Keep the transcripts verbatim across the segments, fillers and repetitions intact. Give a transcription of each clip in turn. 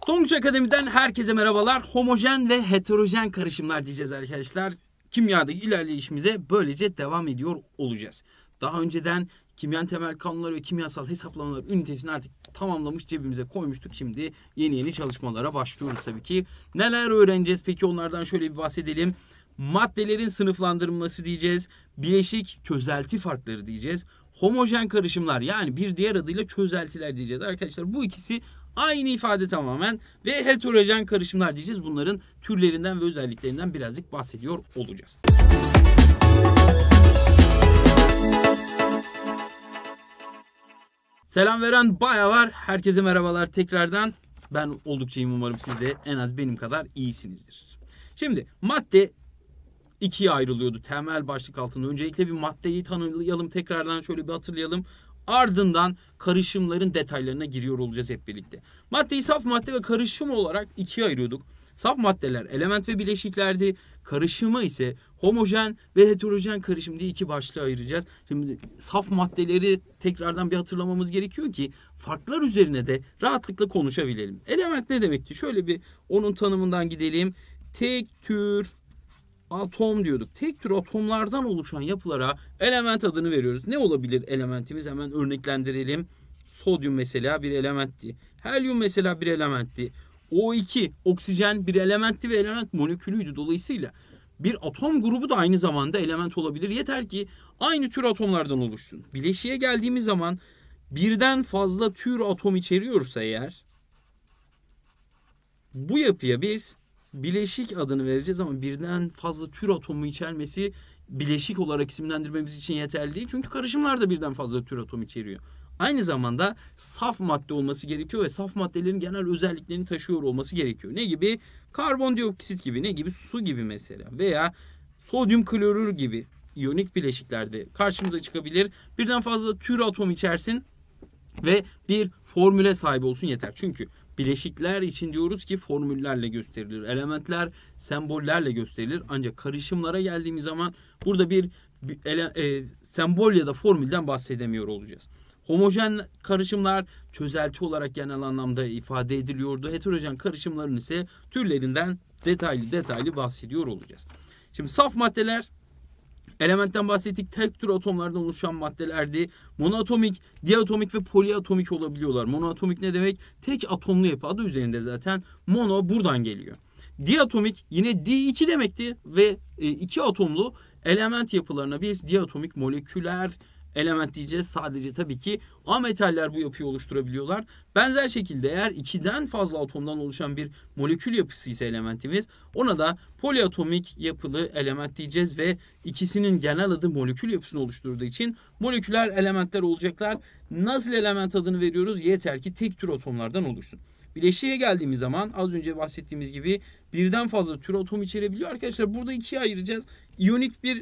Tonguç Akademi'den herkese merhabalar. Homojen ve heterojen karışımlar diyeceğiz arkadaşlar. Kimyadaki ilerleyişimize böylece devam ediyor olacağız. Daha önceden kimyanın temel kanunları ve kimyasal hesaplamalar ünitesini artık tamamlamış, cebimize koymuştuk. Şimdi yeni yeni çalışmalara başlıyoruz tabii ki. Neler öğreneceğiz peki, onlardan şöyle bir bahsedelim. Maddelerin sınıflandırılması diyeceğiz. Bileşik çözelti farkları diyeceğiz. Homojen karışımlar, yani bir diğer adıyla çözeltiler diyeceğiz arkadaşlar. Bu ikisi aynı ifade tamamen. Ve heterojen karışımlar diyeceğiz. Bunların türlerinden ve özelliklerinden birazcık bahsediyor olacağız. Selam veren bayağı var. Herkese merhabalar tekrardan. Ben oldukça iyiyim, umarım siz de en az benim kadar iyisinizdir. Şimdi madde ikiye ayrılıyordu temel başlık altında. Öncelikle bir maddeyi tanıyalım, tekrardan şöyle bir hatırlayalım. Ardından karışımların detaylarına giriyor olacağız hep birlikte. Maddeyi saf madde ve karışım olarak ikiye ayırıyorduk. Saf maddeler element ve bileşiklerdi. Karışımı ise homojen ve heterojen karışım diye iki başlığa ayıracağız. Şimdi saf maddeleri tekrardan bir hatırlamamız gerekiyor ki farklar üzerine de rahatlıkla konuşabilelim. Element ne demekti? Şöyle bir onun tanımından gidelim. Tek tür atom diyorduk. Tek tür atomlardan oluşan yapılara element adını veriyoruz. Ne olabilir elementimiz? Hemen örneklendirelim. Sodyum mesela bir elementti. Helyum mesela bir elementti. O iki, oksijen bir elementti ve element molekülüydü. Dolayısıyla bir atom grubu da aynı zamanda element olabilir. Yeter ki aynı tür atomlardan oluşsun. Bileşiğe geldiğimiz zaman birden fazla tür atom içeriyorsa eğer, bu yapıya biz bileşik adını vereceğiz, ama birden fazla tür atomu içermesi bileşik olarak isimlendirmemiz için yeterli değil. Çünkü karışımlar da birden fazla tür atom içeriyor. Aynı zamanda saf madde olması gerekiyor ve saf maddelerin genel özelliklerini taşıyor olması gerekiyor. Ne gibi? Karbondioksit gibi, ne gibi? Su gibi mesela, veya sodyum klorür gibi iyonik bileşiklerde karşımıza çıkabilir. Birden fazla tür atom içersin ve bir formüle sahip olsun yeter. Çünkü bileşikler için diyoruz ki formüllerle gösterilir. Elementler sembollerle gösterilir. Ancak karışımlara geldiğimiz zaman burada bir, bir ele, e, sembol ya da formülden bahsedemiyor olacağız. Homojen karışımlar çözelti olarak genel anlamda ifade ediliyordu. Heterojen karışımların ise türlerinden detaylı detaylı bahsediyor olacağız. Şimdi saf maddeler, elementten bahsettik. Tek tür atomlardan oluşan maddelerdi. Monoatomik, diatomik ve poliatomik olabiliyorlar. Monoatomik ne demek? Tek atomlu yapı, adı üzerinde zaten. Mono buradan geliyor. Diatomik yine D iki demekti ve iki atomlu element yapılarına biz diatomik moleküler element diyeceğiz. Sadece tabii ki ametaller bu yapıyı oluşturabiliyorlar. Benzer şekilde eğer ikiden fazla atomdan oluşan bir molekül yapısı ise elementimiz, ona da poliatomik yapılı element diyeceğiz ve ikisinin genel adı molekül yapısını oluşturduğu için moleküler elementler olacaklar. Nasıl element adını veriyoruz? Yeter ki tek tür atomlardan oluşsun. Bileşiğe geldiğimiz zaman az önce bahsettiğimiz gibi birden fazla tür atom içerebiliyor. Arkadaşlar burada ikiye ayıracağız. İyonik bir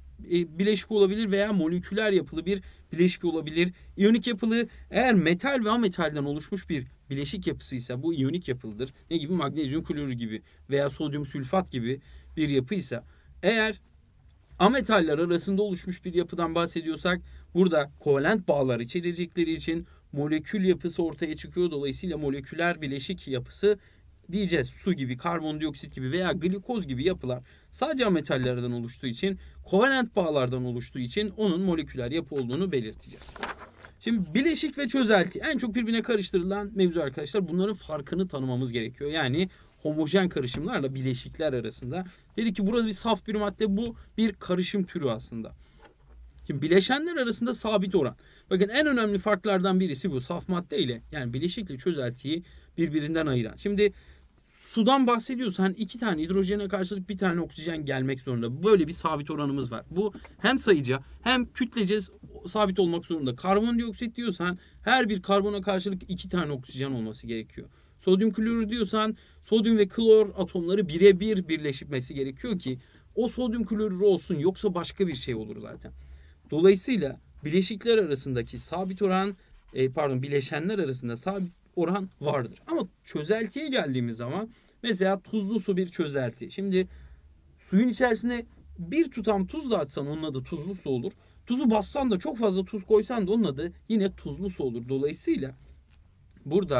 bileşik olabilir veya moleküler yapılı bir bileşik olabilir. İyonik yapılı, eğer metal ve ametalden oluşmuş bir bileşik yapısıysa bu iyonik yapılıdır. Ne gibi? Magnezyum klorür gibi veya sodyum sülfat gibi bir yapıysa. Eğer ametaller arasında oluşmuş bir yapıdan bahsediyorsak burada kovalent bağlar içerecekleri için molekül yapısı ortaya çıkıyor. Dolayısıyla moleküler bileşik yapısı diyeceğiz. Su gibi, karbondioksit gibi veya glikoz gibi yapılar sadece ametallerden oluştuğu için, kovalent bağlardan oluştuğu için onun moleküler yapı olduğunu belirteceğiz. Şimdi bileşik ve çözelti en çok birbirine karıştırılan mevzu arkadaşlar. Bunların farkını tanımamız gerekiyor. Yani homojen karışımlarla bileşikler arasında. Dedik ki burası bir saf bir madde, bu bir karışım türü aslında. Şimdi bileşenler arasında sabit oran. Bakın en önemli farklardan birisi bu. Saf madde ile, yani bileşikle çözeltiyi birbirinden ayıran. Şimdi sudan bahsediyorsan iki tane hidrojene karşılık bir tane oksijen gelmek zorunda. Böyle bir sabit oranımız var. Bu hem sayıca hem kütlece sabit olmak zorunda. Karbondioksit diyorsan her bir karbona karşılık iki tane oksijen olması gerekiyor. Sodyum klorür diyorsan sodyum ve klor atomları birebir birleşmesi gerekiyor ki o sodyum klorür olsun, yoksa başka bir şey olur zaten. Dolayısıyla bileşikler arasındaki sabit oran, pardon bileşenler arasında sabit oran vardır. Ama çözeltiye geldiğimiz zaman mesela tuzlu su bir çözelti. Şimdi suyun içerisine bir tutam tuz da atsan onun adı tuzlu su olur. Tuzu bassan da çok fazla tuz koysan da onun adı yine tuzlu su olur. Dolayısıyla burada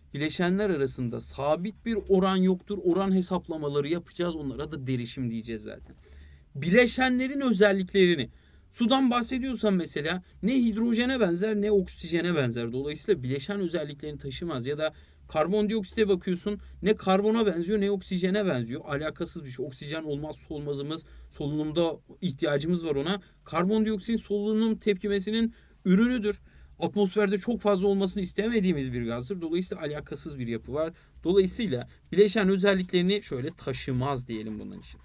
bileşenler arasında sabit bir oran yoktur. Oran hesaplamaları yapacağız. Onlara da derişim diyeceğiz zaten. Bileşenlerin özelliklerini sudan bahsediyorsan mesela ne hidrojene benzer ne oksijene benzer. Dolayısıyla bileşen özelliklerini taşımaz. Ya da karbondioksite bakıyorsun, ne karbona benziyor ne oksijene benziyor. Alakasız bir şey. Oksijen olmazsa olmazımız. Solunumda ihtiyacımız var ona. Karbondioksit solunum tepkimesinin ürünüdür. Atmosferde çok fazla olmasını istemediğimiz bir gazdır. Dolayısıyla alakasız bir yapı var. Dolayısıyla bileşen özelliklerini şöyle taşımaz diyelim bunun için.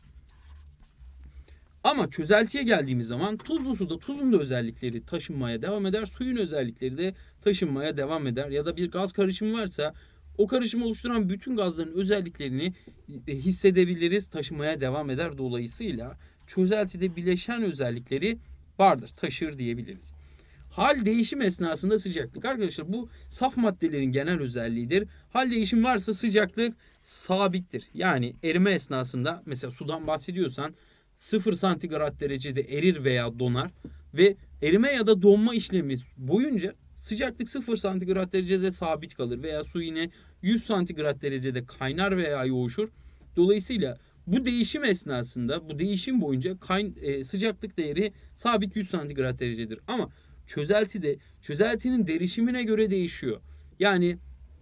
Ama çözeltiye geldiğimiz zaman tuzlu suda tuzun da özellikleri taşınmaya devam eder. Suyun özellikleri de taşınmaya devam eder. Ya da bir gaz karışımı varsa o karışımı oluşturan bütün gazların özelliklerini hissedebiliriz. Taşımaya devam eder. Dolayısıyla çözeltide bileşen özellikleri vardır. Taşır diyebiliriz. Hal değişim esnasında sıcaklık. Arkadaşlar bu saf maddelerin genel özelliğidir. Hal değişim varsa sıcaklık sabittir. Yani erime esnasında mesela sudan bahsediyorsan sıfır santigrat derecede erir veya donar ve erime ya da donma işlemi boyunca sıcaklık sıfır santigrat derecede sabit kalır veya su yine yüz santigrat derecede kaynar veya yoğuşur. Dolayısıyla bu değişim esnasında bu değişim boyunca kayn, e, sıcaklık değeri sabit yüz santigrat derecedir. Ama çözeltide çözeltinin derişimine göre değişiyor. Yani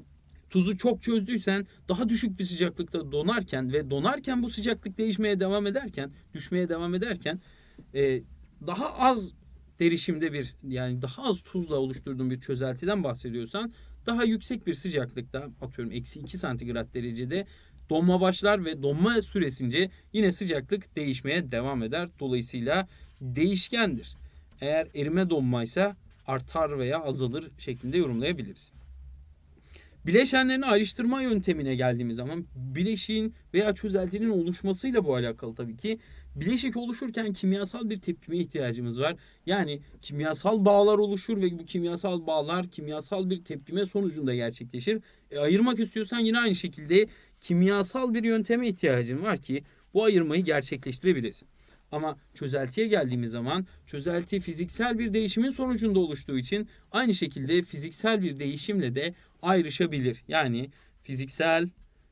tuzu çok çözdüysen daha düşük bir sıcaklıkta donarken ve donarken bu sıcaklık değişmeye devam ederken, düşmeye devam ederken e, daha az derişimde bir yani daha az tuzla oluşturduğun bir çözeltiden bahsediyorsan daha yüksek bir sıcaklıkta atıyorum eksi iki santigrat derecede donma başlar ve donma süresince yine sıcaklık değişmeye devam eder. Dolayısıyla değişkendir. Eğer erime donmaysa artar veya azalır şeklinde yorumlayabiliriz. Bileşenlerini ayrıştırma yöntemine geldiğimiz zaman bileşiğin veya çözeltinin oluşmasıyla bu alakalı tabii ki. Bileşik oluşurken kimyasal bir tepkime ihtiyacımız var. Yani kimyasal bağlar oluşur ve bu kimyasal bağlar kimyasal bir tepkime sonucunda gerçekleşir. E, ayırmak istiyorsan yine aynı şekilde kimyasal bir yönteme ihtiyacın var ki bu ayırmayı gerçekleştirebilesin. Ama çözeltiye geldiğimiz zaman çözelti fiziksel bir değişimin sonucunda oluştuğu için aynı şekilde fiziksel bir değişimle de ayrışabilir. Yani fiziksel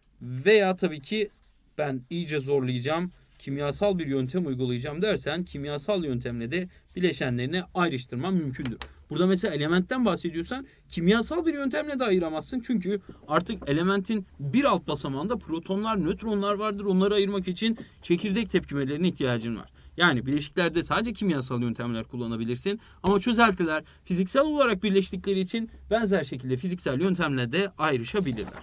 veya tabii ki ben iyice zorlayacağım, kimyasal bir yöntem uygulayacağım dersen kimyasal yöntemle de bileşenlerini ayrıştırman mümkündür. Burada mesela elementten bahsediyorsan kimyasal bir yöntemle de ayıramazsın. Çünkü artık elementin bir alt basamağında protonlar, nötronlar vardır. Onları ayırmak için çekirdek tepkimelerine ihtiyacın var. Yani bileşiklerde sadece kimyasal yöntemler kullanabilirsin. Ama çözeltiler fiziksel olarak birleştikleri için benzer şekilde fiziksel yöntemle de ayrışabilirler.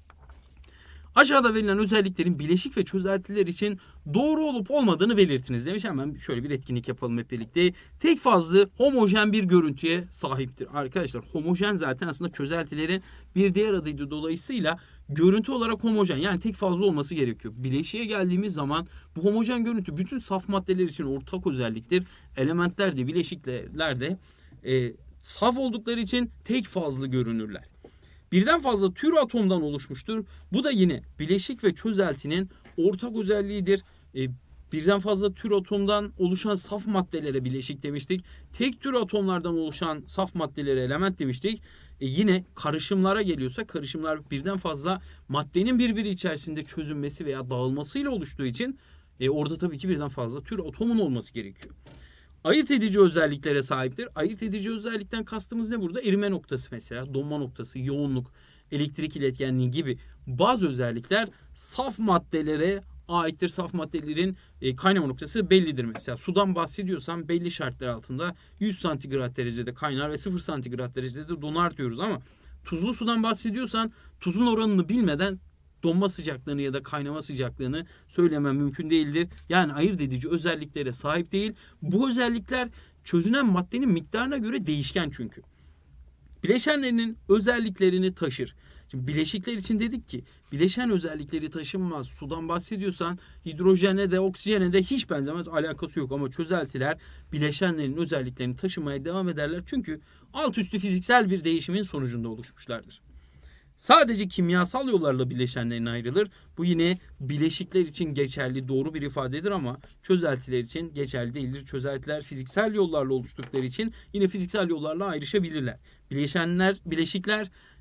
Aşağıda verilen özelliklerin bileşik ve çözeltiler için doğru olup olmadığını belirtiniz demiş. Hemen şöyle bir etkinlik yapalım hep birlikte. Tek fazlı homojen bir görüntüye sahiptir. Arkadaşlar homojen zaten aslında çözeltilerin bir diğer adıydı. Dolayısıyla görüntü olarak homojen yani tek fazla olması gerekiyor. Bileşiğe geldiğimiz zaman bu homojen görüntü bütün saf maddeler için ortak özelliktir. Elementler de bileşikler de e, saf oldukları için tek fazlı görünürler. Birden fazla tür atomdan oluşmuştur. Bu da yine bileşik ve çözeltinin ortak özelliğidir. E, birden fazla tür atomdan oluşan saf maddelere bileşik demiştik. Tek tür atomlardan oluşan saf maddelere element demiştik. E, yine karışımlara geliyorsa karışımlar birden fazla maddenin birbiri içerisinde çözünmesi veya dağılmasıyla oluştuğu için e, orada tabii ki birden fazla tür atomun olması gerekiyor. Ayırt edici özelliklere sahiptir. Ayırt edici özellikten kastımız ne burada? Erime noktası mesela, donma noktası, yoğunluk, elektrik iletkenliği gibi bazı özellikler saf maddelere aittir. Saf maddelerin e, kaynama noktası bellidir mesela. Sudan bahsediyorsam belli şartlar altında yüz santigrat derecede kaynar ve sıfır santigrat derecede de donar diyoruz ama tuzlu sudan bahsediyorsan tuzun oranını bilmeden donma sıcaklığını ya da kaynama sıcaklığını söylemem mümkün değildir. Yani ayırt edici özelliklere sahip değil. Bu özellikler çözünen maddenin miktarına göre değişken çünkü. Bileşenlerinin özelliklerini taşır. Şimdi bileşikler için dedik ki bileşen özellikleri taşınmaz. Sudan bahsediyorsan hidrojene de oksijene de hiç benzemez, alakası yok. Ama çözeltiler bileşenlerin özelliklerini taşımaya devam ederler. Çünkü alt üstü fiziksel bir değişimin sonucunda oluşmuşlardır. Sadece kimyasal yollarla bileşenlerine ayrılır. Bu yine bileşikler için geçerli doğru bir ifadedir ama çözeltiler için geçerli değildir. Çözeltiler fiziksel yollarla oluştukları için yine fiziksel yollarla ayrışabilirler. Bileşenler, bileşikler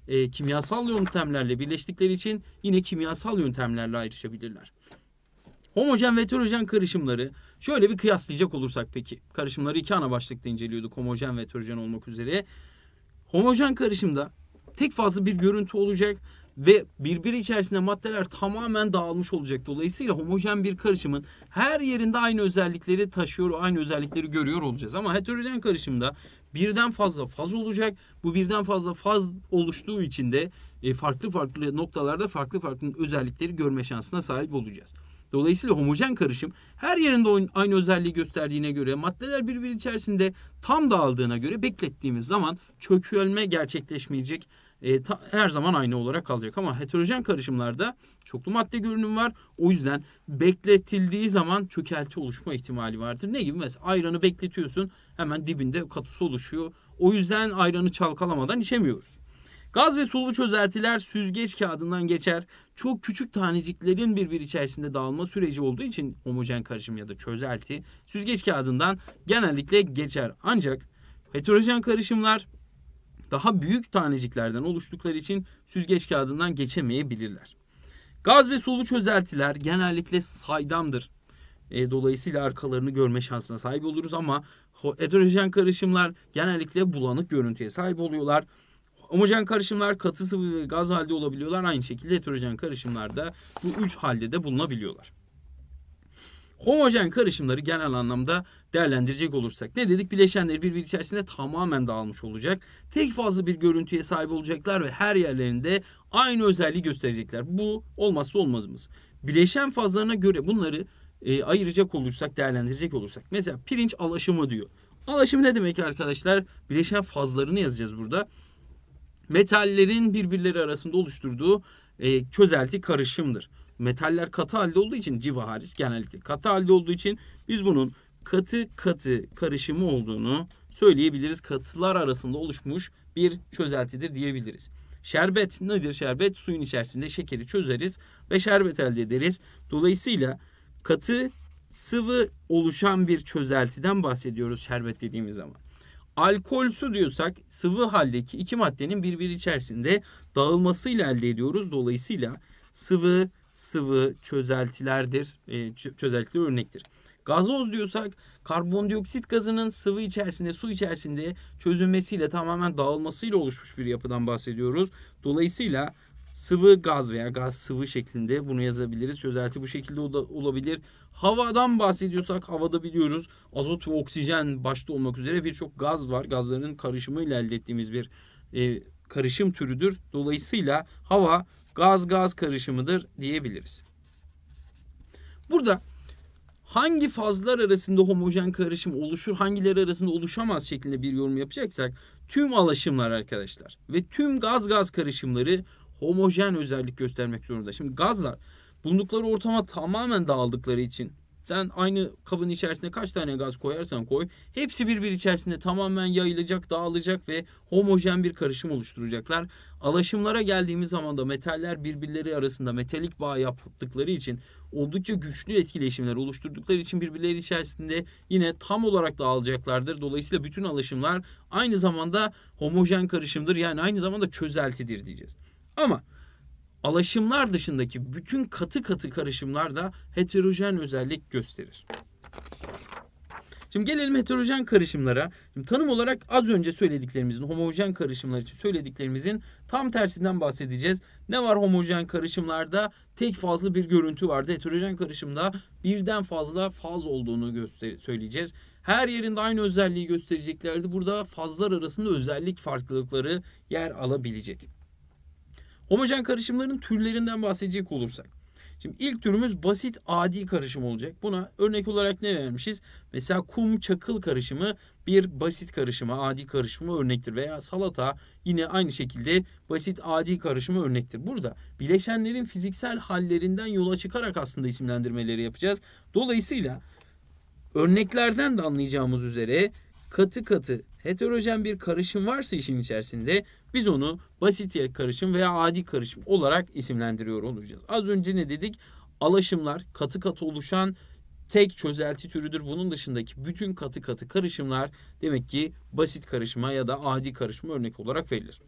e, kimyasal yöntemlerle birleştikleri için yine kimyasal yöntemlerle ayrışabilirler. Homojen ve heterojen karışımları şöyle bir kıyaslayacak olursak peki. Karışımları iki ana başlıkta inceliyorduk, homojen ve heterojen olmak üzere. Homojen karışımda tek fazla bir görüntü olacak ve birbiri içerisinde maddeler tamamen dağılmış olacak. Dolayısıyla homojen bir karışımın her yerinde aynı özellikleri taşıyor, aynı özellikleri görüyor olacağız. Ama heterojen karışımda birden fazla faz olacak. Bu birden fazla faz oluştuğu için de farklı farklı noktalarda farklı farklı özellikleri görme şansına sahip olacağız. Dolayısıyla homojen karışım her yerinde aynı özelliği gösterdiğine göre, maddeler birbiri içerisinde tam dağıldığına göre beklettiğimiz zaman çökülme gerçekleşmeyecek. E, ta, her zaman aynı olarak kalacak. Ama heterojen karışımlarda çoklu madde görünümü var. O yüzden bekletildiği zaman çökelti oluşma ihtimali vardır. Ne gibi? Mesela ayranı bekletiyorsun, hemen dibinde katısı oluşuyor. O yüzden ayranı çalkalamadan içemiyoruz. Gaz ve sulu çözeltiler süzgeç kağıdından geçer. Çok küçük taneciklerin birbiri içerisinde dağılma süreci olduğu için homojen karışım ya da çözelti süzgeç kağıdından genellikle geçer. Ancak heterojen karışımlar daha büyük taneciklerden oluştukları için süzgeç kağıdından geçemeyebilirler. Gaz ve sulu çözeltiler genellikle saydamdır. E, dolayısıyla arkalarını görme şansına sahip oluruz ama heterojen karışımlar genellikle bulanık görüntüye sahip oluyorlar. Homojen karışımlar katı, sıvı ve gaz halde olabiliyorlar. Aynı şekilde heterojen karışımlarda bu üç halde de bulunabiliyorlar. Homojen karışımları genel anlamda değerlendirecek olursak ne dedik? Bileşenleri birbiri içerisinde tamamen dağılmış olacak. Tek fazla bir görüntüye sahip olacaklar ve her yerlerinde aynı özelliği gösterecekler. Bu olmazsa olmazımız. Bileşen fazlarına göre bunları e, ayıracak olursak, değerlendirecek olursak. Mesela pirinç alaşımı diyor. Alaşım ne demek arkadaşlar? Bileşen fazlarını yazacağız burada. Metallerin birbirleri arasında oluşturduğu e, çözelti karışımdır. Metaller katı halde olduğu için, civa hariç genellikle katı halde olduğu için biz bunun katı katı karışımı olduğunu söyleyebiliriz. Katılar arasında oluşmuş bir çözeltidir diyebiliriz. Şerbet nedir? Şerbet suyun içerisinde şekeri çözeriz ve şerbet elde ederiz. Dolayısıyla katı sıvı oluşan bir çözeltiden bahsediyoruz şerbet dediğimiz zaman. Alkol su diyorsak sıvı haldeki iki maddenin birbiri içerisinde dağılmasıyla elde ediyoruz. Dolayısıyla sıvı sıvı çözeltilerdir, e, çözeltili örnektir. Gazoz diyorsak karbondioksit gazının sıvı içerisinde, su içerisinde çözünmesiyle tamamen dağılmasıyla oluşmuş bir yapıdan bahsediyoruz. Dolayısıyla sıvı gaz veya gaz sıvı şeklinde bunu yazabiliriz. Çözelti bu şekilde olabilir. Havadan bahsediyorsak havada biliyoruz azot ve oksijen başta olmak üzere birçok gaz var. Gazların karışımıyla elde ettiğimiz bir e, karışım türüdür. Dolayısıyla hava gaz-gaz karışımıdır diyebiliriz. Burada hangi fazlar arasında homojen karışım oluşur, hangileri arasında oluşamaz şeklinde bir yorum yapacaksak tüm alaşımlar arkadaşlar ve tüm gaz-gaz karışımları homojen özellik göstermek zorunda. Şimdi gazlar bulundukları ortama tamamen dağıldıkları için sen aynı kabın içerisine kaç tane gaz koyarsan koy, hepsi birbiri içerisinde tamamen yayılacak, dağılacak ve homojen bir karışım oluşturacaklar. Alaşımlara geldiğimiz zaman da metaller birbirleri arasında metalik bağ yaptıkları için oldukça güçlü etkileşimler oluşturdukları için birbirleri içerisinde yine tam olarak dağılacaklardır. Dolayısıyla bütün alaşımlar aynı zamanda homojen karışımdır. Yani aynı zamanda çözeltidir diyeceğiz. Ama alaşımlar dışındaki bütün katı katı karışımlar da heterojen özellik gösterir. Şimdi gelelim heterojen karışımlara. Şimdi tanım olarak az önce söylediklerimizin, homojen karışımlar için söylediklerimizin tam tersinden bahsedeceğiz. Ne var homojen karışımlarda? Tek fazla bir görüntü vardı. Heterojen karışımda birden fazla faz olduğunu göster- söyleyeceğiz. Her yerinde aynı özelliği göstereceklerdi. Burada fazlar arasında özellik farklılıkları yer alabilecek. Homojen karışımların türlerinden bahsedecek olursak. Şimdi ilk türümüz basit adi karışım olacak. Buna örnek olarak ne vermişiz? Mesela kum çakıl karışımı bir basit karışıma, adi karışıma örnektir. Veya salata yine aynı şekilde basit adi karışıma örnektir. Burada bileşenlerin fiziksel hallerinden yola çıkarak aslında isimlendirmeleri yapacağız. Dolayısıyla örneklerden de anlayacağımız üzere katı katı heterojen bir karışım varsa işin içerisinde biz onu basit karışım veya adi karışım olarak isimlendiriyor olacağız. Az önce ne dedik? Alaşımlar katı katı oluşan tek çözelti türüdür. Bunun dışındaki bütün katı katı karışımlar demek ki basit karışıma ya da adi karışıma örnek olarak verilir.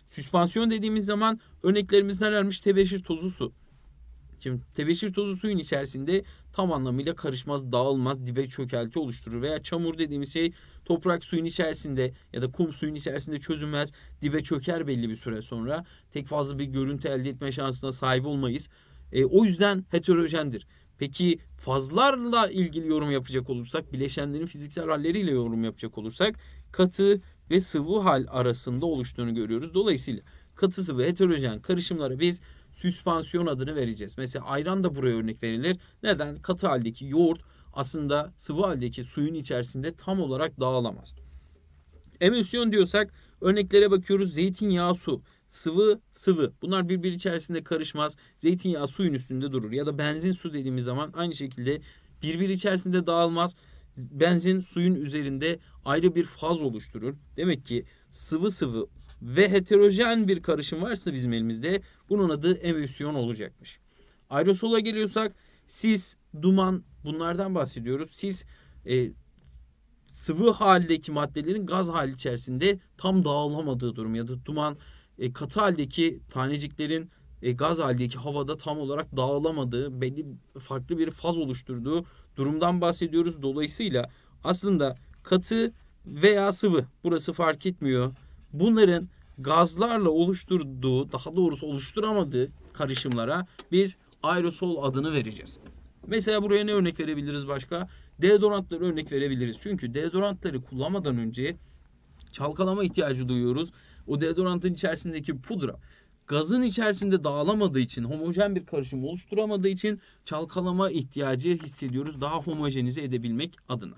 Süspansiyon dediğimiz zaman örneklerimiz nelermiş? Tebeşir tozu su. Şimdi tebeşir tozu suyun içerisinde tam anlamıyla karışmaz, dağılmaz, dibe çökelti oluşturur. Veya çamur dediğimiz şey toprak suyun içerisinde ya da kum suyun içerisinde çözünmez, dibe çöker belli bir süre sonra. Tek fazla bir görüntü elde etme şansına sahip olmayız. E, o yüzden heterojendir. Peki fazlarla ilgili yorum yapacak olursak, bileşenlerin fiziksel halleriyle yorum yapacak olursak katı ve sıvı hal arasında oluştuğunu görüyoruz. Dolayısıyla katı sıvı heterojen karışımlara biz süspansiyon adını vereceğiz. Mesela ayran da buraya örnek verilir. Neden? Katı haldeki yoğurt aslında sıvı haldeki suyun içerisinde tam olarak dağılamaz. Emülsiyon diyorsak örneklere bakıyoruz. Zeytinyağı, su, sıvı, sıvı. Bunlar birbiri içerisinde karışmaz. Zeytinyağı suyun üstünde durur. Ya da benzin, su dediğimiz zaman aynı şekilde birbiri içerisinde dağılmaz. Benzin suyun üzerinde ayrı bir faz oluşturur. Demek ki sıvı sıvı ve heterojen bir karışım varsa bizim elimizde bunun adı emülsiyon olacakmış. Aerosola geliyorsak sis, duman, bunlardan bahsediyoruz. Sis e, sıvı haldeki maddelerin gaz hali içerisinde tam dağılamadığı durum ya da duman e, katı haldeki taneciklerin e, gaz haldeki havada tam olarak dağılamadığı, belli farklı bir faz oluşturduğu durumdan bahsediyoruz. Dolayısıyla aslında katı veya sıvı, burası fark etmiyor. Bunların gazlarla oluşturduğu, daha doğrusu oluşturamadığı karışımlara biz aerosol adını vereceğiz. Mesela buraya ne örnek verebiliriz başka? Deodorantları örnek verebiliriz. Çünkü deodorantları kullanmadan önce çalkalama ihtiyacı duyuyoruz. O deodorantın içerisindeki pudra gazın içerisinde dağılamadığı için, homojen bir karışım oluşturamadığı için çalkalama ihtiyacı hissediyoruz. Daha homojenize edebilmek adına.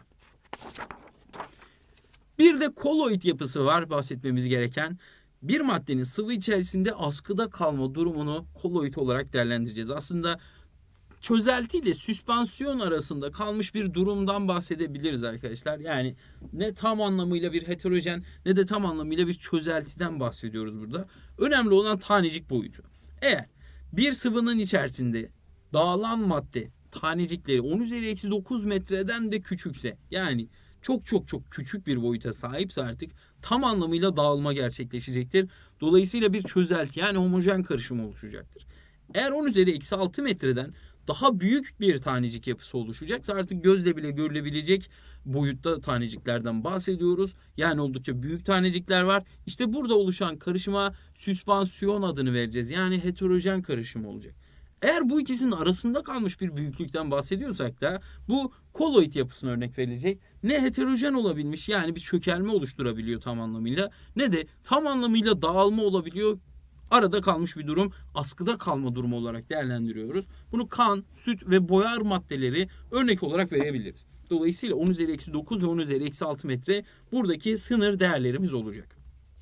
Bir de koloid yapısı var bahsetmemiz gereken. Bir maddenin sıvı içerisinde askıda kalma durumunu koloid olarak değerlendireceğiz. Aslında çözelti ile süspansiyon arasında kalmış bir durumdan bahsedebiliriz arkadaşlar. Yani ne tam anlamıyla bir heterojen ne de tam anlamıyla bir çözeltiden bahsediyoruz burada. Önemli olan tanecik boyutu. Eğer bir sıvının içerisinde dağılan madde tanecikleri on üzeri eksi dokuz metreden de küçükse, yani çok çok çok küçük bir boyuta sahipse artık tam anlamıyla dağılma gerçekleşecektir. Dolayısıyla bir çözelti yani homojen karışım oluşacaktır. Eğer on üzeri eksi altı metreden daha büyük bir tanecik yapısı oluşacaksa artık gözle bile görülebilecek boyutta taneciklerden bahsediyoruz. Yani oldukça büyük tanecikler var. İşte burada oluşan karışıma süspansiyon adını vereceğiz. Yani heterojen karışım olacak. Eğer bu ikisinin arasında kalmış bir büyüklükten bahsediyorsak da bu koloid yapısına örnek verilecek. Ne heterojen olabilmiş, yani bir çökelme oluşturabiliyor tam anlamıyla, ne de tam anlamıyla dağılma olabiliyor. Arada kalmış bir durum, askıda kalma durumu olarak değerlendiriyoruz. Bunu kan, süt ve boyar maddeleri örnek olarak verebiliriz. Dolayısıyla on üzeri eksi dokuz ve on üzeri eksi altı metre buradaki sınır değerlerimiz olacak.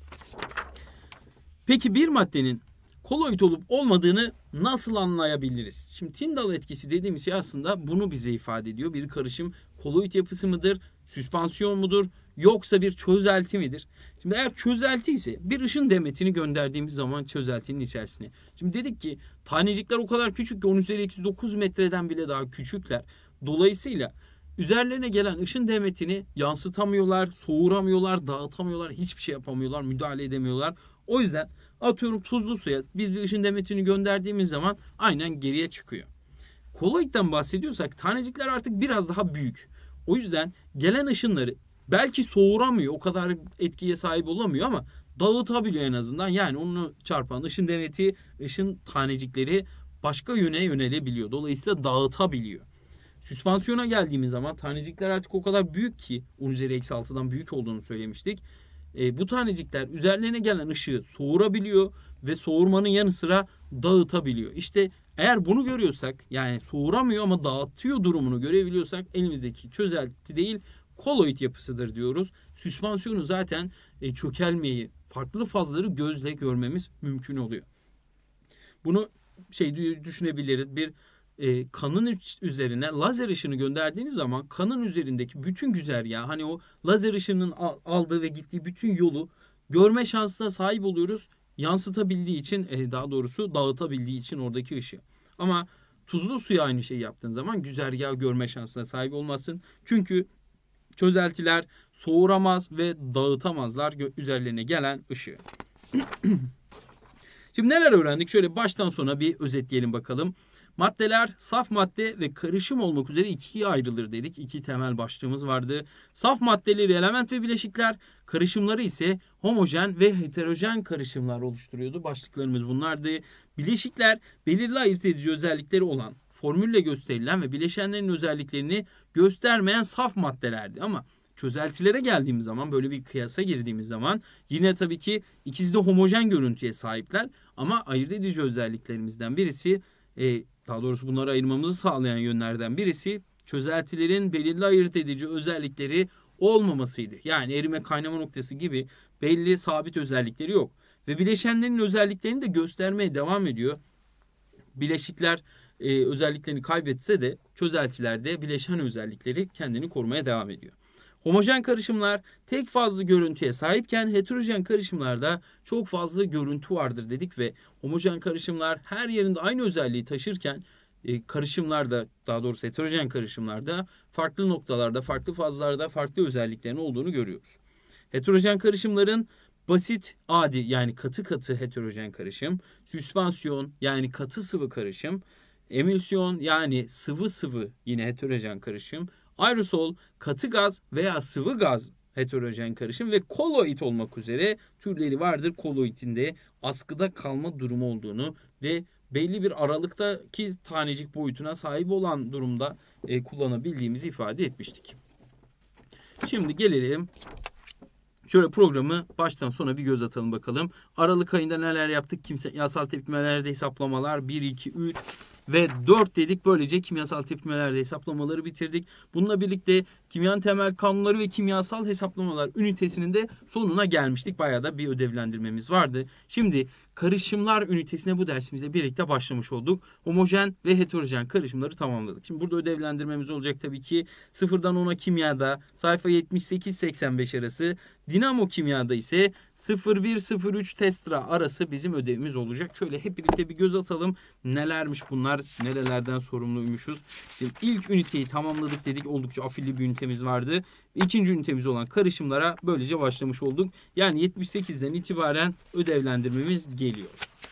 Peki bir maddenin koloid olup olmadığını nasıl anlayabiliriz? Şimdi Tyndall etkisi dediğimiz şey aslında bunu bize ifade ediyor. Bir karışım koloid yapısı mıdır, süspansiyon mudur, yoksa bir çözelti midir? Şimdi eğer çözelti ise bir ışın demetini gönderdiğimiz zaman çözeltinin içerisine. Şimdi dedik ki tanecikler o kadar küçük ki on üzeri eksi dokuz metreden bile daha küçükler. Dolayısıyla üzerlerine gelen ışın demetini yansıtamıyorlar, soğuramıyorlar, dağıtamıyorlar, hiçbir şey yapamıyorlar, müdahale edemiyorlar. O yüzden atıyorum tuzlu suya biz bir ışın demetini gönderdiğimiz zaman aynen geriye çıkıyor. Koloidden bahsediyorsak tanecikler artık biraz daha büyük. O yüzden gelen ışınları belki soğuramıyor, o kadar etkiye sahip olamıyor ama dağıtabiliyor en azından. Yani onu çarpan ışın demeti, ışın tanecikleri başka yöne yönelebiliyor. Dolayısıyla dağıtabiliyor. Süspansiyona geldiğimiz zaman tanecikler artık o kadar büyük ki on üzeri eksi altıdan büyük olduğunu söylemiştik. E, bu tanecikler üzerlerine gelen ışığı soğurabiliyor ve soğurmanın yanı sıra dağıtabiliyor. İşte eğer bunu görüyorsak, yani soğuramıyor ama dağıtıyor durumunu görebiliyorsak elimizdeki çözelti değil koloid yapısıdır diyoruz. Süspansiyonu zaten e, çökelmeyi, farklı fazları gözle görmemiz mümkün oluyor. Bunu şey düşünebiliriz, bir e, kanın üzerine lazer ışını gönderdiğiniz zaman kanın üzerindeki bütün güzergahı, hani o lazer ışının aldığı ve gittiği bütün yolu görme şansına sahip oluyoruz. Yansıtabildiği için, e, daha doğrusu dağıtabildiği için oradaki ışığı. Ama tuzlu suya aynı şeyi yaptığın zaman güzergahı görme şansına sahip olmazsın. Çünkü çözeltiler soğuramaz ve dağıtamazlar üzerlerine gelen ışığı. Şimdi neler öğrendik? Şöyle baştan sona bir özetleyelim bakalım. Maddeler saf madde ve karışım olmak üzere ikiye ayrılır dedik. İki temel başlığımız vardı. Saf maddeleri element ve bileşikler, karışımları ise homojen ve heterojen karışımlar oluşturuyordu. Başlıklarımız bunlardı. Bileşikler belirli ayırt edici özellikleri olan, formülle gösterilen ve bileşenlerin özelliklerini göstermeyen saf maddelerdi. Ama çözeltilere geldiğimiz zaman, böyle bir kıyasa girdiğimiz zaman yine tabii ki ikisi de homojen görüntüye sahipler. Ama ayırt edici özelliklerimizden birisi, e, daha doğrusu bunları ayırmamızı sağlayan yönlerden birisi çözeltilerin belirli ayırt edici özellikleri olmamasıydı. Yani erime kaynama noktası gibi belli sabit özellikleri yok. Ve bileşenlerin özelliklerini de göstermeye devam ediyor. Bileşikler e, özelliklerini kaybetse de çözeltilerde bileşen özellikleri kendini korumaya devam ediyor. Homojen karışımlar tek fazlı görüntüye sahipken heterojen karışımlarda çok fazla görüntü vardır dedik ve homojen karışımlar her yerinde aynı özelliği taşırken e, karışımlarda, daha doğrusu heterojen karışımlarda farklı noktalarda, farklı fazlarda farklı özelliklerin olduğunu görüyoruz. Heterojen karışımların basit adi yani katı katı heterojen karışım, süspansiyon yani katı sıvı karışım, emülsiyon yani sıvı sıvı yine heterojen karışım, aerosol, katı gaz veya sıvı gaz heterojen karışım ve koloid olmak üzere türleri vardır. Koloidin de askıda kalma durumu olduğunu ve belli bir aralıktaki tanecik boyutuna sahip olan durumda e, kullanabildiğimizi ifade etmiştik. Şimdi gelelim. Şöyle programı baştan sona bir göz atalım bakalım. Aralık ayında neler yaptık? Kimyasal tepkimelerde hesaplamalar bir, iki, üç ve dört dedik. Böylece kimyasal tepkimelerde hesaplamaları bitirdik. Bununla birlikte kimyanın temel kanunları ve kimyasal hesaplamalar ünitesinin de sonuna gelmiştik. Bayağı da bir ödevlendirmemiz vardı. Şimdi karışımlar ünitesine bu dersimizle birlikte başlamış olduk. Homojen ve heterojen karışımları tamamladık. Şimdi burada ödevlendirmemiz olacak tabii ki sıfırdan ona kimyada sayfa yetmiş sekiz seksen beş arası, dinamo kimyada ise sıfır bir sıfır üç testra arası bizim ödevimiz olacak. Şöyle hep birlikte bir göz atalım. Nelermiş bunlar? Nerelerden sorumluymuşuz? Şimdi ilk üniteyi tamamladık dedik. Oldukça afilli bir ünitemiz vardı. İkinci ünitemiz olan karışımlara böylece başlamış olduk. Yani yetmiş sekizden itibaren ödevlendirmemiz geliyor.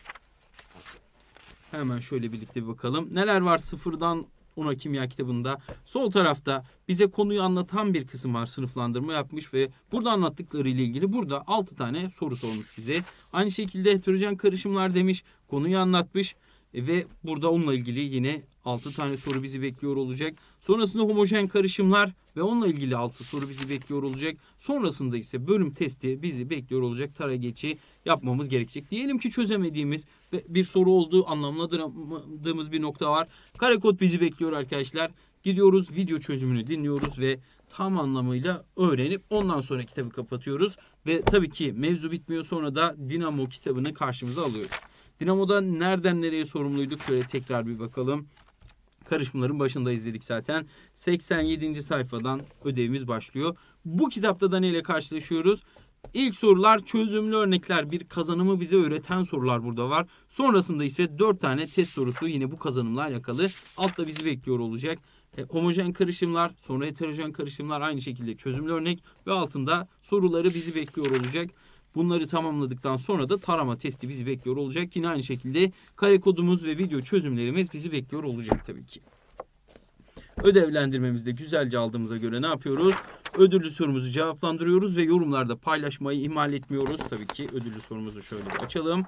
Hemen şöyle birlikte bir bakalım. Neler var sıfırdan ona kimya kitabında? Sol tarafta bize konuyu anlatan bir kısım var. Sınıflandırma yapmış ve burada anlattıkları ile ilgili burada altı tane soru sormuş bize. Aynı şekilde heterojen karışımlar demiş. Konuyu anlatmış. Ve burada onunla ilgili yine altı tane soru bizi bekliyor olacak. Sonrasında homojen karışımlar ve onunla ilgili altı soru bizi bekliyor olacak. Sonrasında ise bölüm testi bizi bekliyor olacak. Tara geçi yapmamız gerekecek. Diyelim ki çözemediğimiz ve bir soru olduğu anlamlandırdığımız bir nokta var. Karekod bizi bekliyor arkadaşlar. Gidiyoruz, video çözümünü dinliyoruz ve tam anlamıyla öğrenip ondan sonra kitabı kapatıyoruz. Ve tabii ki mevzu bitmiyor, sonra da Dinamo kitabını karşımıza alıyoruz. Dinamo'da nereden nereye sorumluyduk? Şöyle tekrar bir bakalım. Karışımların başında izledik zaten. seksen yedinci sayfadan ödevimiz başlıyor. Bu kitapta da neyle karşılaşıyoruz? İlk sorular çözümlü örnekler, bir kazanımı bize öğreten sorular burada var. Sonrasında ise dört tane test sorusu yine bu kazanımla alakalı altta bizi bekliyor olacak. E, homojen karışımlar, sonra heterojen karışımlar, aynı şekilde çözümlü örnek ve altında soruları bizi bekliyor olacak. Bunları tamamladıktan sonra da tarama testi bizi bekliyor olacak. Yine aynı şekilde kare kodumuz ve video çözümlerimiz bizi bekliyor olacak tabii ki. Ödevlendirmemizi de güzelce aldığımıza göre ne yapıyoruz? Ödüllü sorumuzu cevaplandırıyoruz ve yorumlarda paylaşmayı ihmal etmiyoruz. Tabii ki ödüllü sorumuzu şöyle bir açalım.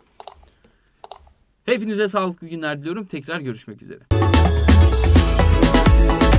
Hepinize sağlıklı günler diliyorum. Tekrar görüşmek üzere.